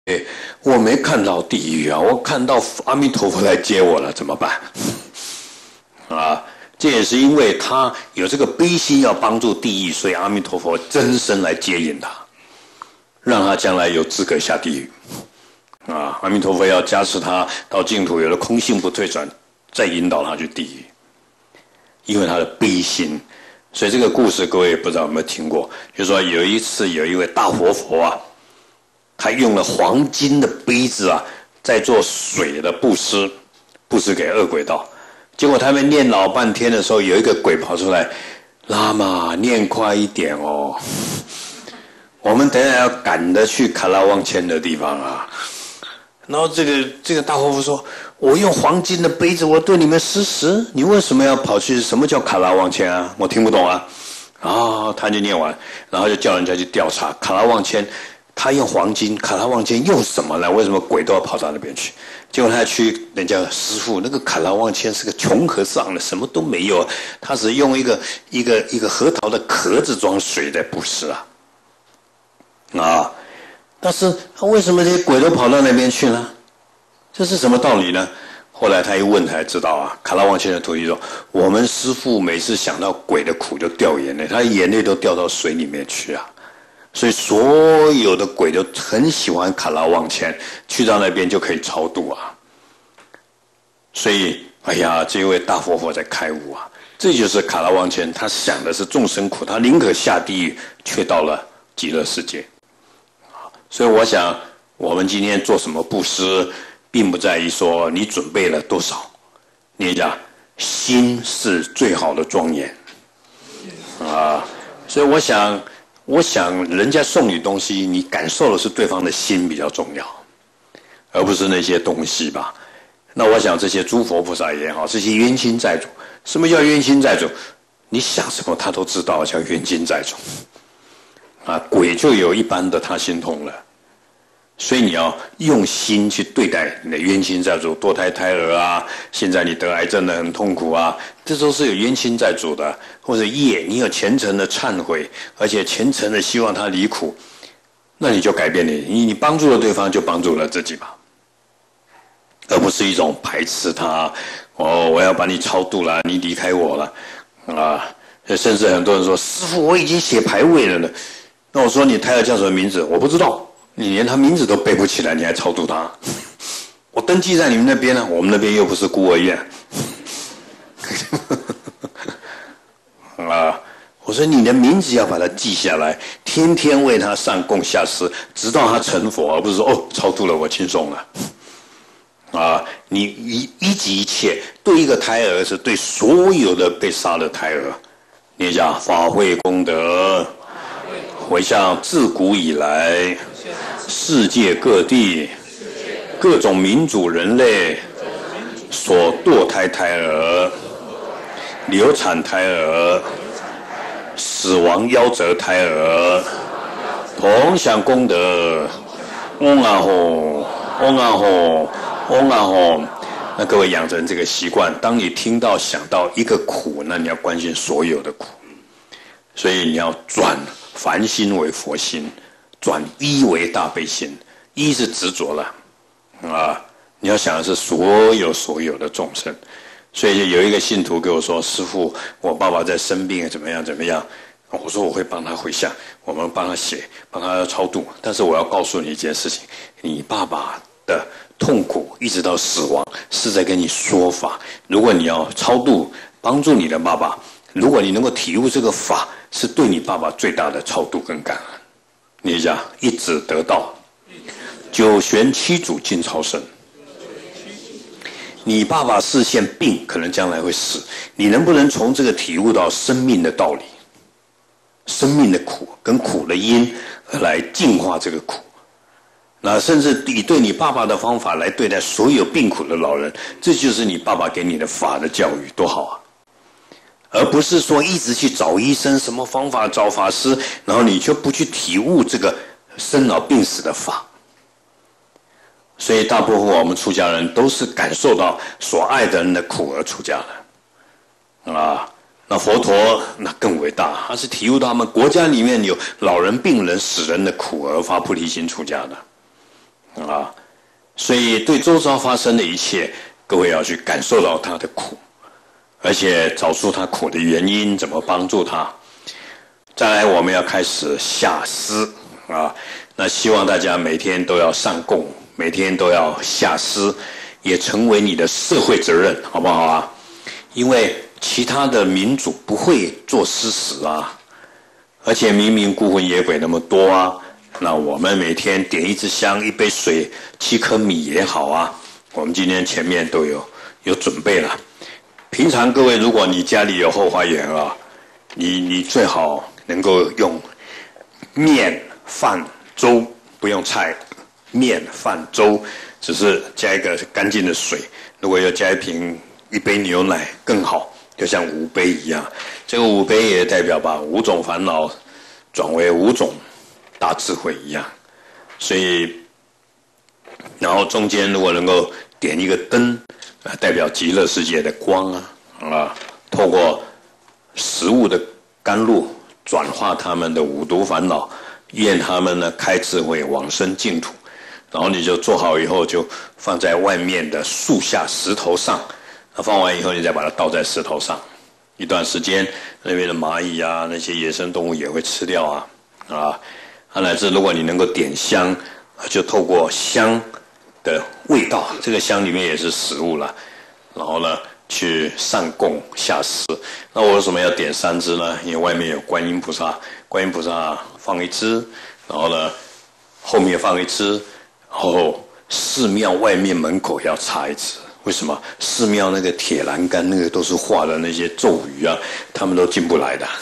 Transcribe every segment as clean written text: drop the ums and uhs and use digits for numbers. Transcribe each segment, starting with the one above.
我没看到地狱啊，我看到阿弥陀佛来接我了，怎么办？啊，这也是因为他有这个悲心要帮助地狱，所以阿弥陀佛真身来接引他，让他将来有资格下地狱。啊，阿弥陀佛要加持他到净土，有了空性不退转，再引导他去地狱，因为他的悲心。所以这个故事各位不知道有没有听过，就是说有一次有一位大活佛啊，他用了黄金的杯子啊，在做水的布施，布施给恶鬼道。结果他们念老半天的时候，有一个鬼跑出来，喇嘛念快一点哦，我们等一下要赶着去卡拉旺签的地方啊。然后这个大活佛说，我用黄金的杯子，我对你们施食，你为什么要跑去？什么叫卡拉旺签啊？我听不懂啊。啊，他就念完，然后就叫人家去调查卡拉旺签，他用黄金，卡拉旺签用什么呢？为什么鬼都要跑到那边去？结果他去人家师父，那个卡拉旺签是个穷和尚的，什么都没有，他只用一个核桃的壳子装水在布施啊。啊，但是为什么这些鬼都跑到那边去呢？这是什么道理呢？后来他一问才知道啊，卡拉旺签的徒弟说，我们师父每次想到鬼的苦就掉眼泪，他眼泪都掉到水里面去啊。所以所有的鬼都很喜欢卡拉旺签，去到那边就可以超度啊。所以哎呀，这位大佛佛在开悟啊，这就是卡拉旺签，他想的是众生苦，他宁可下地狱，却到了极乐世界。所以我想我们今天做什么布施，并不在于说你准备了多少，你讲心是最好的庄严啊。所以我想人家送你东西，你感受的是对方的心比较重要，而不是那些东西吧。那我想这些诸佛菩萨也好，这些冤亲债主，什么叫冤亲债主？你想什么他都知道，叫冤亲债主啊。鬼就有一般的他心通了，所以你要用心去对待你的冤亲债主，堕胎胎儿啊，现在你得癌症的很痛苦啊，这都是有冤亲债主的。或者业，你有虔诚的忏悔，而且虔诚的希望他离苦，那你就改变你帮助了对方，就帮助了自己吧，而不是一种排斥他。哦，我要把你超度了，你离开我了啊！甚至很多人说，师父我已经写牌位了呢。那我说你胎儿叫什么名字？我不知道，你连他名字都背不起来，你还超度他？我登记在你们那边呢，我们那边又不是孤儿院。啊，我说你的名字要把它记下来，天天为他上供下施，直到他成佛，而不是说哦超度了我轻松了。啊，你一己一切，对一个胎儿是对所有的被杀的胎儿，你讲法会功德，回向自古以来世界各地各种民族人类所堕胎胎儿、流产胎儿、死亡夭折胎儿，同享功德。嗡啊吼，嗡啊吼，嗡啊吼。那各位养成这个习惯，当你听到想到一个苦，那你要关心所有的苦。所以你要转凡心为佛心，转一为大悲心。一是执着了啊，你要想的是所有的众生。所以有一个信徒跟我说，师父我爸爸在生病怎么样怎么样，我说我会帮他回向，我们帮他写，帮他超度，但是我要告诉你一件事情，你爸爸的痛苦一直到死亡是在跟你说法。如果你要超度帮助你的爸爸，如果你能够体悟这个法，是对你爸爸最大的超度跟感恩。你讲一子得道，九玄七祖尽超生。你爸爸视线病，可能将来会死，你能不能从这个体悟到生命的道理，生命的苦跟苦的因，而来净化这个苦？那甚至以对你爸爸的方法来对待所有病苦的老人，这就是你爸爸给你的法的教育，多好啊！而不是说一直去找医生，什么方法找法师，然后你就不去体悟这个生老病死的法。所以大部分我们出家人都是感受到所爱的人的苦而出家的啊。那佛陀那更伟大，他是体悟到他们国家里面有老人、病人、死人的苦而发菩提心出家的所以对周遭发生的一切，各位要去感受到他的苦，而且找出他苦的原因，怎么帮助他。再来，我们要开始下思啊，那希望大家每天都要上供，每天都要下思，也成为你的社会责任，好不好啊？因为其他的民主不会做施食啊，而且明明孤魂野鬼那么多啊，那我们每天点一支香、一杯水、7颗米也好啊。我们今天前面都有准备了。平常各位，如果你家里有后花园啊，你最好能够用面、饭、粥，不用菜，面、饭、粥，只是加一个干净的水。如果要加一杯牛奶更好，就像5杯一样。这个5杯也代表把5种烦恼转为5种大智慧一样。所以，然后中间如果能够点一个灯，代表极乐世界的光啊，透过食物的甘露转化他们的5毒烦恼，愿他们呢开智慧往生净土。然后你就做好以后，就放在外面的树下石头上。放完以后，你再把它倒在石头上，一段时间，那边的蚂蚁啊，那些野生动物也会吃掉乃至如果你能够点香，就透过香的味道，这个香里面也是食物了，然后呢去上供下施。那我为什么要点3支呢？因为外面有观音菩萨，观音菩萨放1支，然后呢后面放1支，然后寺庙外面门口要插1支。为什么？寺庙那个铁栏杆那个都是画的那些咒语啊，他们都进不来的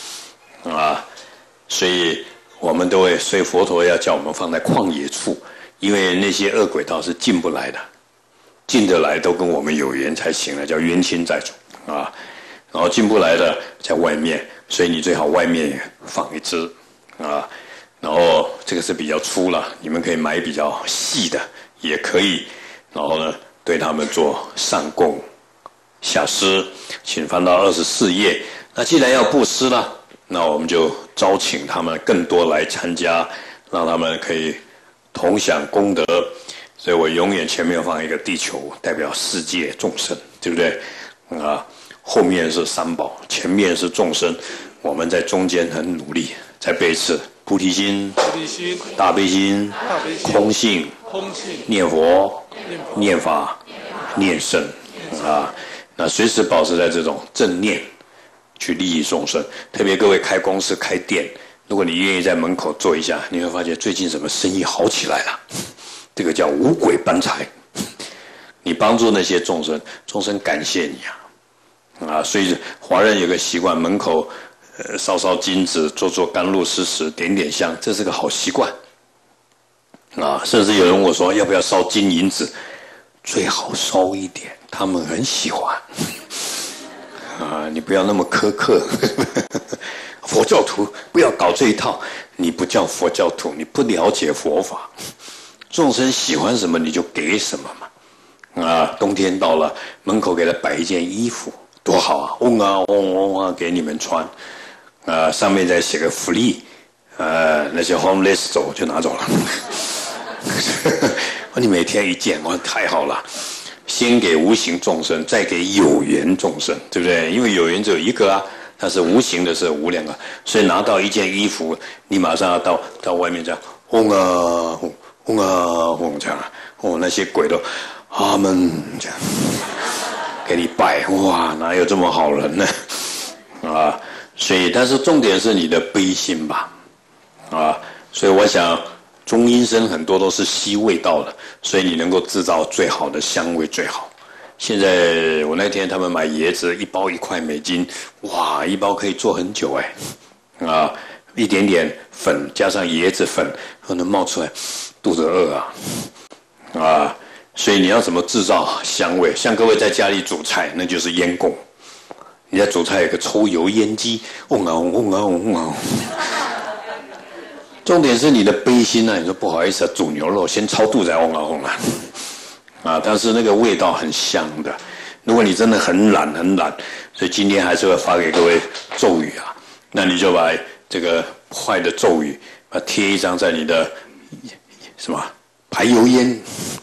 所以我们都会，所以佛陀要叫我们放在旷野处，因为那些恶鬼道是进不来的，进得来都跟我们有缘才行了，叫冤亲债主然后进不来的在外面，所以你最好外面也放1支然后这个是比较粗了，你们可以买比较细的也可以，然后呢对他们做上供下施。请翻到24页。那既然要布施了，那我们就招请他们更多来参加，让他们可以同享功德。所以我永远前面放一个地球，代表世界众生，对不对后面是三宝，前面是众生，我们在中间很努力。再背一次：菩提心、大悲心、空性、念佛、念法、念僧那随时保持在这种正念，去利益众生。特别各位开公司开店，如果你愿意在门口坐一下，你会发现最近什么生意好起来了。这个叫五鬼搬财，你帮助那些众生，众生感谢你所以华人有个习惯，门口烧烧金子，做甘露施食，点点香，这是个好习惯甚至有人问我说，要不要烧金银子？最好烧一点，他们很喜欢你不要那么苛刻佛教徒不要搞这一套，你不叫佛教徒，你不了解佛法，众生喜欢什么你就给什么嘛冬天到了，门口给他摆一件衣服多好啊，嗡给你们穿上面再写个福利那些 homeless 走就拿走了你每天一件，太好了。先给无形众生，再给有缘众生，对不对？因为有缘只有一个但是无形的是无量所以拿到一件衣服，你马上要到外面这样轰这样那些鬼都阿门这样给你拜，哇，哪有这么好人呢所以但是重点是你的悲心吧所以我想中阴身很多都是吸味道的，所以你能够制造最好的香味最好。现在我那天他们买椰子1包1块美金，哇，1包可以做很久一点点粉加上椰子粉，能冒出来，肚子饿所以你要怎么制造香味？像各位在家里煮菜，那就是烟供。你在煮菜有个抽油烟机，重点是你的悲心你说不好意思煮牛肉先超度再但是那个味道很香的。如果你真的很懒，所以今天还是会发给各位咒语那你就把这个坏的咒语贴一张在你的什么排油烟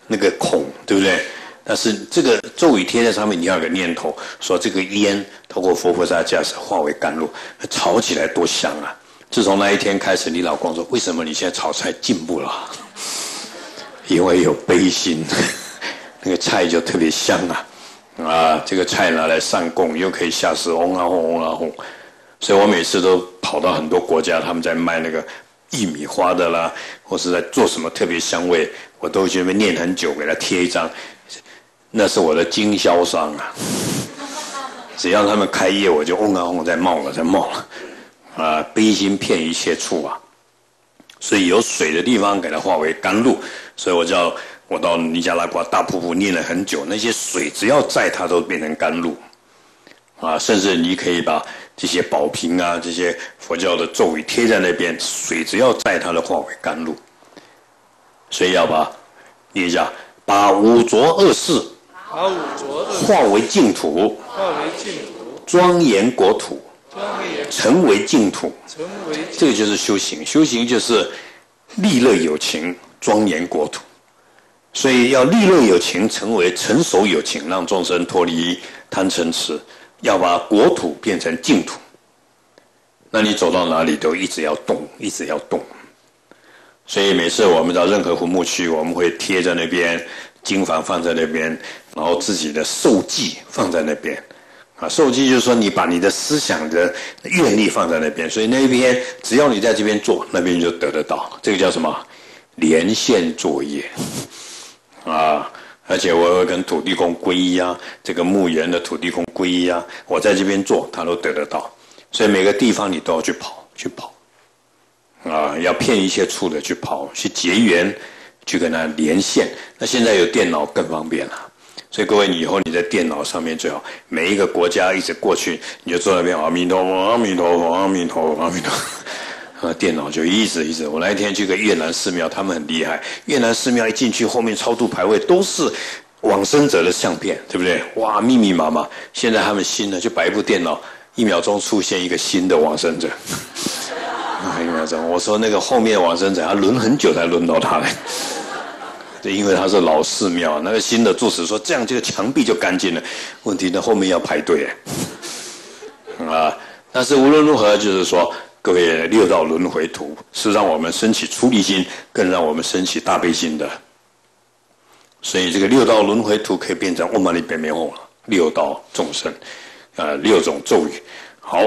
那个孔，对不对？但是这个咒语贴在上面，你要有个念头，说这个烟透过佛菩萨驾驶化为甘露，炒起来多香啊！自从那一天开始，你老公说：“为什么你现在炒菜进步了？”因为有悲心，那个菜就特别香啊！这个菜拿来上供，又可以下施嗡啊嗡嗡啊嗡。所以我每次都跑到很多国家，他们在卖那个薏米花的啦，或是在做什么特别香味，我都去那边念很久，给他贴一张。那是我的经销商啊！只要他们开业，我就嗡啊嗡在冒了，悲心骗一切处啊！所以有水的地方给它化为甘露，所以我到尼加拉瓜大瀑布念了很久，那些水只要在它都变成甘露啊！甚至你可以把这些宝瓶啊、这些佛教的咒语贴在那边，水只要在它都化为甘露。所以要念一下，把五浊恶世化为净土，庄严国土，成为净土。这个就是修行，修行就是利乐有情，庄严国土。所以要利乐有情，成为成熟有情，让众生脱离贪嗔痴，要把国土变成净土。那你走到哪里都一直要动，一直要动。所以每次我们到任何坟墓区，我们会贴在那边，经房放在那边，然后自己的受记放在那边。受记就是说你把你的思想的愿力放在那边，所以那边只要你在这边做，那边就得得到。这个叫什么？连线作业而且我会跟土地公皈依啊，这个墓园的土地公皈依啊，我在这边做，他都得得到。所以每个地方你都要去跑要骗一些处的去跑，去结缘，去跟他连线。那现在有电脑更方便了，所以各位，你以后你在电脑上面最好每一个国家一直过去，你就坐那边阿弥陀佛，阿弥陀佛，阿弥陀佛，阿弥陀佛，电脑就一直。我那一天去个越南寺庙，他们很厉害，越南寺庙一进去，后面超度牌位都是往生者的相片，对不对？哇，密密麻麻。现在他们新的就摆一部电脑，1秒钟出现一个新的往生者。1秒钟，我说那个后面往生者，他轮很久才轮到他嘞。因为他是老寺庙，那个新的住持说这样这个墙壁就干净了。问题呢，后面要排队但是无论如何，就是说各位六道轮回图是让我们升起出离心，更让我们升起大悲心的。所以这个六道轮回图可以变成嗡嘛呢叭咪吽，六道众生，6种咒语。好。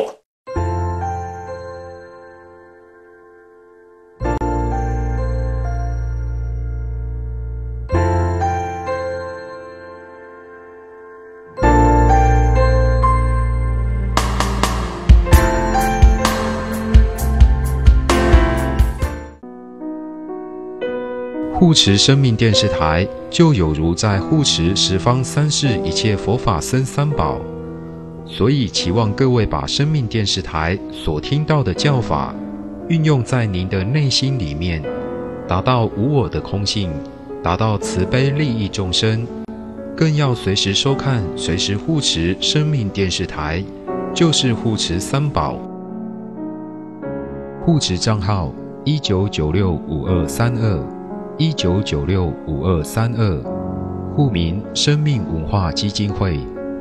护持生命电视台，就有如在护持十方三世一切佛法僧三宝，所以期望各位把生命电视台所听到的教法运用在您的内心里面，达到无我的空性，达到慈悲利益众生，更要随时收看，随时护持生命电视台，就是护持三宝。护持账号19965232，19965232，户名生命文化基金会。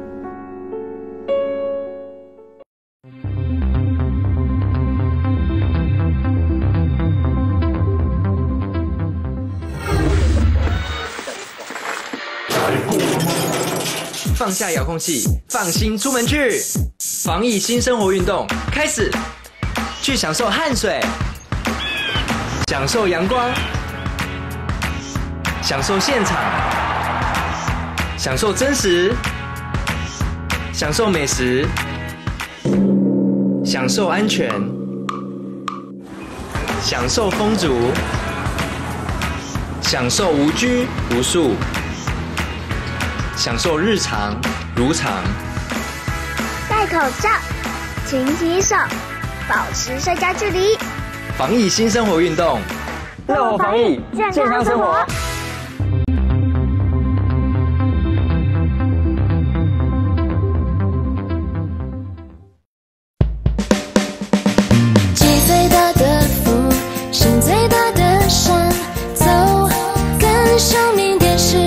放下遥控器，放心出门去，防疫新生活运动开始，去享受汗水，享受阳光，享受现场，享受真实，享受美食，享受安全，享受丰足，享受无拘无束，享受日常如常。 戴口罩，勤洗手，保持社交距离。 防疫新生活运动，乐活防疫，健康生活。 积最大的福，行最大的善，走，跟生命电视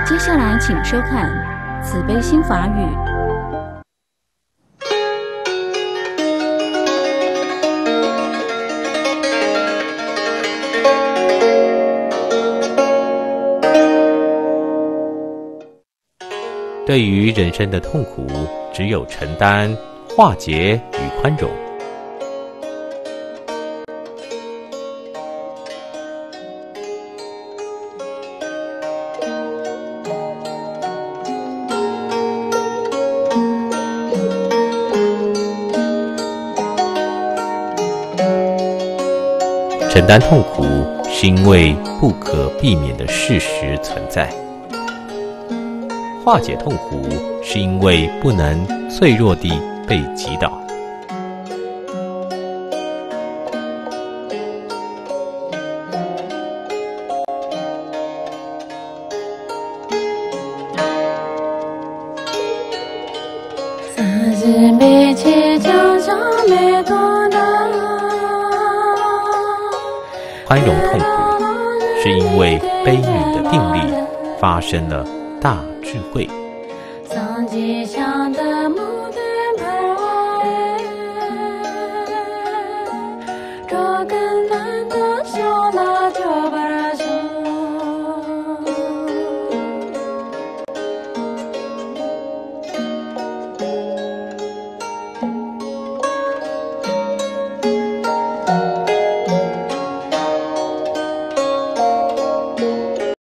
接下来请收看《慈悲心法语》。 对于人生的痛苦，只有承担、化解与宽容。承担痛苦，是因为不可避免的事实存在。化解痛苦，是因为不能脆弱地被击倒。宽容痛苦，是因为悲悯的定力发生了大智慧。